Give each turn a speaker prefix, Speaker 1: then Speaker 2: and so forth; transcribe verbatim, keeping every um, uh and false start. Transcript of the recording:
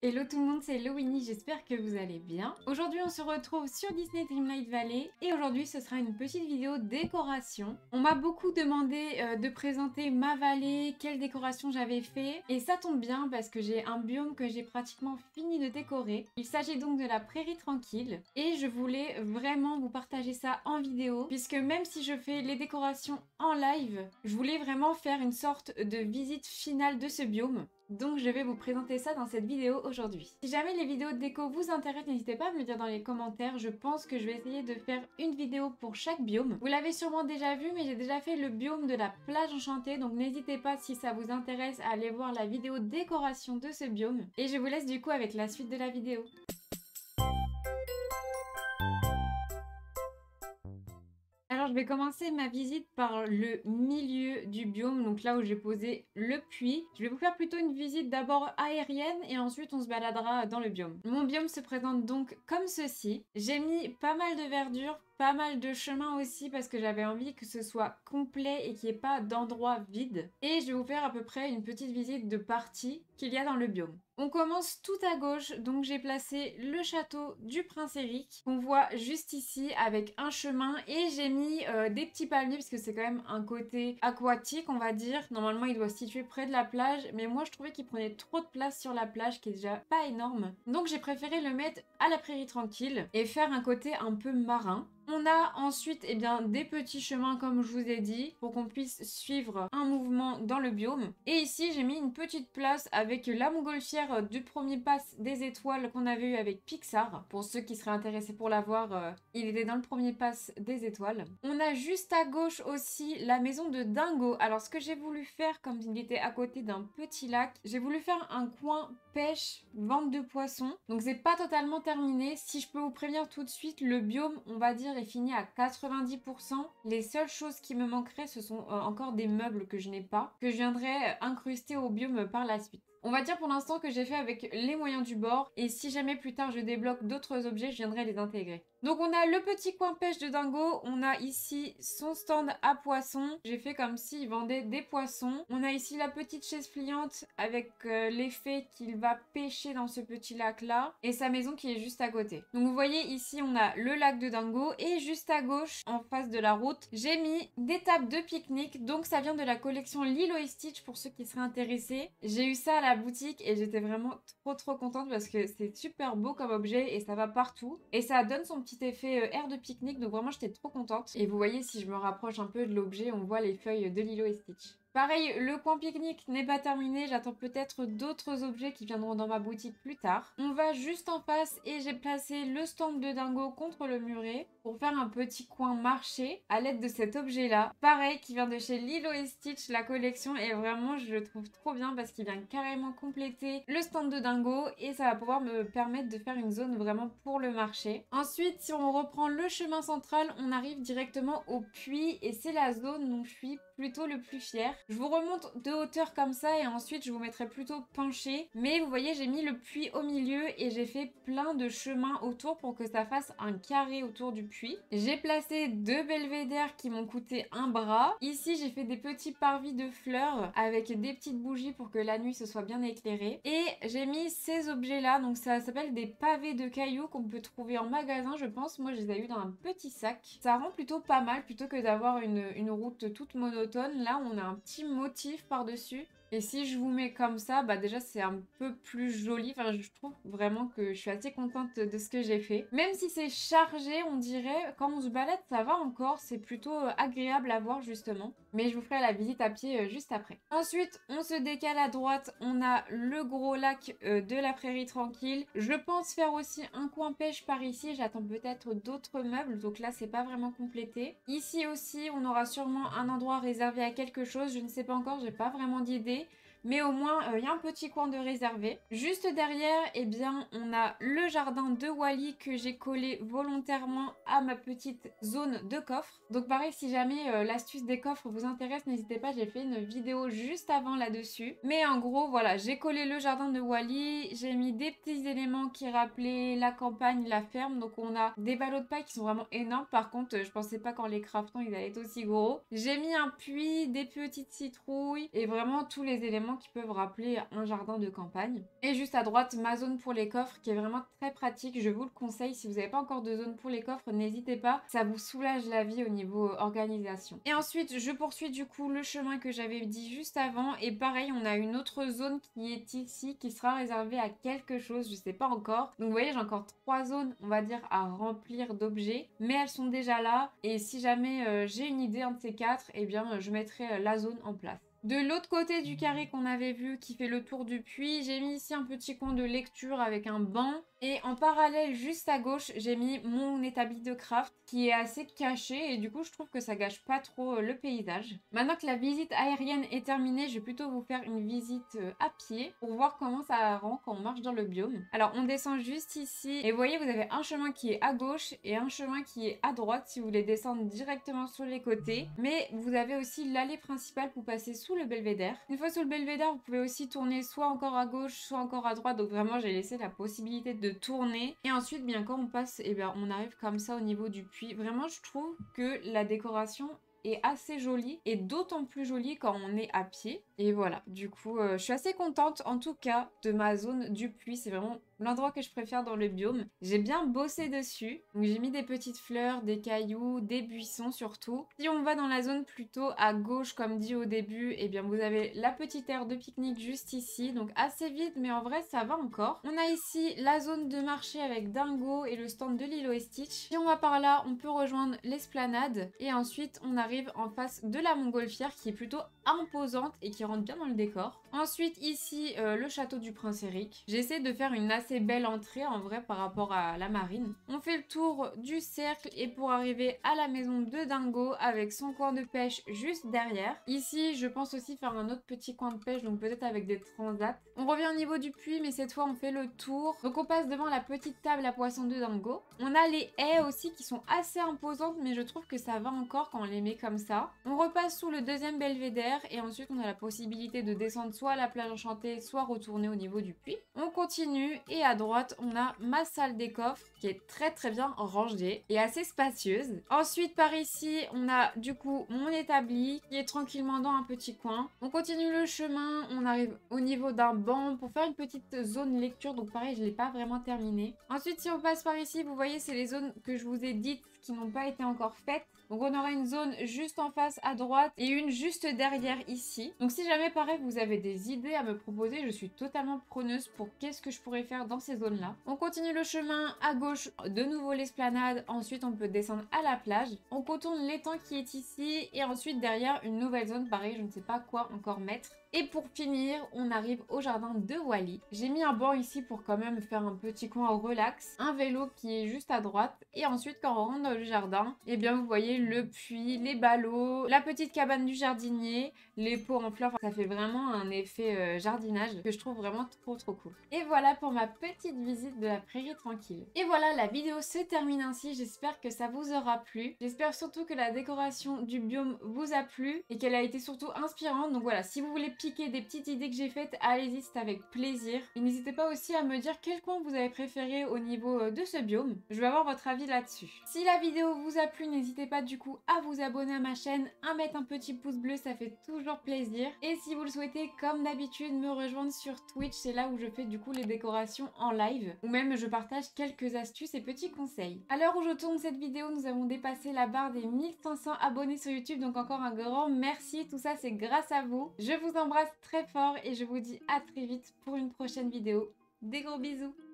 Speaker 1: Hello tout le monde, c'est Lowini, j'espère que vous allez bien. Aujourd'hui on se retrouve sur Disney Dreamlight Valley et aujourd'hui ce sera une petite vidéo décoration. On m'a beaucoup demandé euh, de présenter ma vallée, quelle décoration j'avais fait et ça tombe bien parce que j'ai un biome que j'ai pratiquement fini de décorer. Il s'agit donc de la prairie tranquille et je voulais vraiment vous partager ça en vidéo puisque même si je fais les décorations en live, je voulais vraiment faire une sorte de visite finale de ce biome. Donc je vais vous présenter ça dans cette vidéo aujourd'hui. Si jamais les vidéos de déco vous intéressent, n'hésitez pas à me le dire dans les commentaires. Je pense que je vais essayer de faire une vidéo pour chaque biome. Vous l'avez sûrement déjà vu, mais j'ai déjà fait le biome de la plage enchantée. Donc n'hésitez pas, si ça vous intéresse, à aller voir la vidéo décoration de ce biome. Et je vous laisse du coup avec la suite de la vidéo. Alors je vais commencer ma visite par le milieu du biome, donc là où j'ai posé le puits. Je vais vous faire plutôt une visite d'abord aérienne et ensuite on se baladera dans le biome. Mon biome se présente donc comme ceci. J'ai mis pas mal de verdure, pas mal de chemin aussi parce que j'avais envie que ce soit complet et qu'il n'y ait pas d'endroit vide. Et je vais vous faire à peu près une petite visite de parties qu'il y a dans le biome. On commence tout à gauche, donc j'ai placé le château du prince Eric qu'on voit juste ici avec un chemin et j'ai mis euh, des petits palmiers parce que c'est quand même un côté aquatique on va dire. Normalement il doit se situer près de la plage mais moi je trouvais qu'il prenait trop de place sur la plage qui est déjà pas énorme. Donc j'ai préféré le mettre à la prairie tranquille et faire un côté un peu marin. On a ensuite eh bien, des petits chemins comme je vous ai dit pour qu'on puisse suivre un mouvement dans le biome. Et ici j'ai mis une petite place avec la montgolfière du premier pass des étoiles qu'on avait eu avec Pixar. Pour ceux qui seraient intéressés pour la voir, euh, il était dans le premier pass des étoiles. On a juste à gauche aussi la maison de Dingo. Alors ce que j'ai voulu faire, comme il était à côté d'un petit lac, j'ai voulu faire un coin pêche, vente de poissons. Donc c'est pas totalement terminé. Si je peux vous prévenir tout de suite, le biome on va dire est fini à quatre-vingt-dix pour cent. Les seules choses qui me manqueraient ce sont euh, encore des meubles que je n'ai pas, que je viendrai incruster au biome par la suite. On va dire pour l'instant que j'ai fait avec les moyens du bord et si jamais plus tard je débloque d'autres objets, je viendrai les intégrer. Donc on a le petit coin pêche de Dingo, on a ici son stand à poissons. J'ai fait comme s'il vendait des poissons. On a ici la petite chaise pliante avec euh, l'effet qu'il va pêcher dans ce petit lac là et sa maison qui est juste à côté. Donc vous voyez ici on a le lac de Dingo et juste à gauche en face de la route j'ai mis des tables de pique-nique. Donc ça vient de la collection Lilo et Stitch pour ceux qui seraient intéressés. J'ai eu ça à la boutique et j'étais vraiment trop trop contente parce que c'est super beau comme objet et ça va partout et ça donne son petit effet air de pique-nique, donc vraiment j'étais trop contente. Et vous voyez, si je me rapproche un peu de l'objet, on voit les feuilles de Lilo et Stitch. Pareil, le coin pique-nique n'est pas terminé, j'attends peut-être d'autres objets qui viendront dans ma boutique plus tard. On va juste en face et j'ai placé le stand de Dingo contre le muret pour faire un petit coin marché à l'aide de cet objet-là. Pareil, qui vient de chez Lilo et Stitch, la collection, et vraiment je le trouve trop bien parce qu'il vient carrément compléter le stand de Dingo et ça va pouvoir me permettre de faire une zone vraiment pour le marché. Ensuite, si on reprend le chemin central, on arrive directement au puits et c'est la zone dont je suis plutôt le plus fière. Je vous remonte de hauteur comme ça et ensuite je vous mettrai plutôt penché. Mais vous voyez, j'ai mis le puits au milieu et j'ai fait plein de chemins autour pour que ça fasse un carré autour du puits. J'ai placé deux belvédères qui m'ont coûté un bras. Ici, j'ai fait des petits parvis de fleurs avec des petites bougies pour que la nuit ce soit bien éclairé. Et j'ai mis ces objets-là, donc ça s'appelle des pavés de cailloux qu'on peut trouver en magasin, je pense. Moi, je les ai eu dans un petit sac. Ça rend plutôt pas mal plutôt que d'avoir une, une route toute monotone. Là, on a un petit motif par-dessus. Et si je vous mets comme ça, bah déjà c'est un peu plus joli. Enfin, je trouve vraiment que je suis assez contente de ce que j'ai fait. Même si c'est chargé, on dirait, quand on se balade, ça va encore. C'est plutôt agréable à voir justement. Mais je vous ferai la visite à pied juste après. Ensuite, on se décale à droite. On a le gros lac de la prairie tranquille. Je pense faire aussi un coin pêche par ici. J'attends peut-être d'autres meubles. Donc là, c'est pas vraiment complété. Ici aussi, on aura sûrement un endroit réservé à quelque chose. Je ne sais pas encore, j'ai pas vraiment d'idée. Mais au moins, il euh, y a un petit coin de réservé. Juste derrière, eh bien, on a le jardin de Wally que j'ai collé volontairement à ma petite zone de coffre. Donc pareil, si jamais euh, l'astuce des coffres vous intéresse, n'hésitez pas, j'ai fait une vidéo juste avant là-dessus. Mais en gros, voilà, j'ai collé le jardin de Wally, j'ai mis des petits éléments qui rappelaient la campagne, la ferme. Donc on a des ballots de paille qui sont vraiment énormes. Par contre, je pensais pas qu'en les craftant, ils allaient être aussi gros. J'ai mis un puits, des petites citrouilles et vraiment tous les éléments vraiment qui peuvent rappeler un jardin de campagne. Et juste à droite, ma zone pour les coffres qui est vraiment très pratique. Je vous le conseille. Si vous n'avez pas encore de zone pour les coffres, n'hésitez pas. Ça vous soulage la vie au niveau organisation. Et ensuite, je poursuis du coup le chemin que j'avais dit juste avant. Et pareil, on a une autre zone qui est ici, qui sera réservée à quelque chose. Je sais pas encore. Donc vous voyez, j'ai encore trois zones, on va dire, à remplir d'objets. Mais elles sont déjà là. Et si jamais euh, j'ai une idée, un de ces quatre, eh bien, je mettrai euh, la zone en place. De l'autre côté du carré qu'on avait vu qui fait le tour du puits, j'ai mis ici un petit coin de lecture avec un banc. Et en parallèle, juste à gauche, j'ai mis mon établi de craft qui est assez caché et du coup, je trouve que ça gâche pas trop le paysage. Maintenant que la visite aérienne est terminée, je vais plutôt vous faire une visite à pied pour voir comment ça rend quand on marche dans le biome. Alors, on descend juste ici et vous voyez, vous avez un chemin qui est à gauche et un chemin qui est à droite si vous voulez descendre directement sur les côtés. Mais vous avez aussi l'allée principale pour passer sous le belvédère. Une fois sous le belvédère, vous pouvez aussi tourner soit encore à gauche, soit encore à droite. Donc vraiment, j'ai laissé la possibilité de tourner. Et ensuite, bien quand on passe, et eh bien on arrive comme ça au niveau du puits. Vraiment, je trouve que la décoration est assez jolie et d'autant plus jolie quand on est à pied. Et voilà, du coup, euh, je suis assez contente en tout cas de ma zone du puits. C'est vraiment l'endroit que je préfère dans le biome. J'ai bien bossé dessus. Donc j'ai mis des petites fleurs, des cailloux, des buissons surtout. Si on va dans la zone plutôt à gauche, comme dit au début, et eh bien vous avez la petite aire de pique-nique juste ici. Donc assez vide, mais en vrai ça va encore. On a ici la zone de marché avec Dingo et le stand de Lilo et Stitch. Si on va par là, on peut rejoindre l'esplanade. Et ensuite, on arrive en face de la montgolfière qui est plutôt imposante et qui rentre bien dans le décor. Ensuite, ici, euh, le château du prince Eric. J'essaie de faire une assez belle entrée en vrai par rapport à la marine. On fait le tour du cercle et pour arriver à la maison de Dingo avec son coin de pêche juste derrière. Ici, je pense aussi faire un autre petit coin de pêche, donc peut-être avec des transats. On revient au niveau du puits, mais cette fois, on fait le tour. Donc, on passe devant la petite table à poissons de Dingo. On a les haies aussi qui sont assez imposantes, mais je trouve que ça va encore quand on les met comme ça. On repasse sous le deuxième belvédère et ensuite, on a la possibilité de descendre soit à la plage enchantée, soit retourner au niveau du puits. On continue et à droite, on a ma salle des coffres qui est très très bien rangée et assez spacieuse. Ensuite, par ici, on a du coup mon établi qui est tranquillement dans un petit coin. On continue le chemin, on arrive au niveau d'un banc pour faire une petite zone lecture. Donc pareil, je ne l'ai pas vraiment terminé. Ensuite, si on passe par ici, vous voyez, c'est les zones que je vous ai dites qui n'ont pas été encore faites. Donc on aura une zone juste en face à droite et une juste derrière ici. Donc si jamais pareil vous avez des idées à me proposer, je suis totalement preneuse pour qu'est-ce que je pourrais faire dans ces zones-là. On continue le chemin à gauche, de nouveau l'esplanade. Ensuite on peut descendre à la plage. On contourne l'étang qui est ici et ensuite derrière une nouvelle zone. Pareil, je ne sais pas quoi encore mettre. Et pour finir, on arrive au jardin de Wally. J'ai mis un banc ici pour quand même faire un petit coin relax. Un vélo qui est juste à droite. Et ensuite, quand on rentre dans le jardin, eh bien vous voyez le puits, les ballots, la petite cabane du jardinier, les pots en fleurs. Enfin, ça fait vraiment un effet euh, jardinage que je trouve vraiment trop trop cool. Et voilà pour ma petite visite de la prairie tranquille. Et voilà, la vidéo se termine ainsi. J'espère que ça vous aura plu. J'espère surtout que la décoration du biome vous a plu et qu'elle a été surtout inspirante. Donc voilà, si vous voulez piquer des petites idées que j'ai faites, allez-y, c'est avec plaisir. Et n'hésitez pas aussi à me dire quel coin vous avez préféré au niveau de ce biome. Je veux avoir votre avis là-dessus. Si la vidéo vous a plu, n'hésitez pas du coup à vous abonner à ma chaîne, à mettre un petit pouce bleu, ça fait toujours plaisir. Et si vous le souhaitez, comme d'habitude, me rejoindre sur Twitch, c'est là où je fais du coup les décorations en live, ou même je partage quelques astuces et petits conseils. À l'heure où je tourne cette vidéo, nous avons dépassé la barre des mille cinq cents abonnés sur YouTube, donc encore un grand merci, tout ça c'est grâce à vous. Je vous embrasse très fort et je vous dis à très vite pour une prochaine vidéo. Des gros bisous!